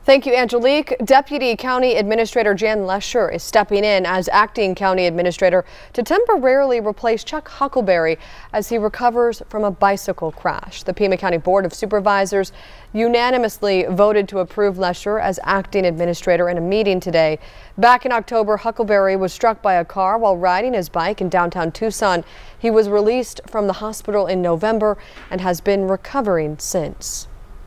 Thank you, Angelique. Deputy County Administrator Jan Lesher is stepping in as acting county administrator to temporarily replace Chuck Huckelberry as he recovers from a bicycle crash. The Pima County Board of Supervisors unanimously voted to approve Lesher as acting administrator in a meeting today. Back in October, Huckelberry was struck by a car while riding his bike in downtown Tucson. He was released from the hospital in November and has been recovering since.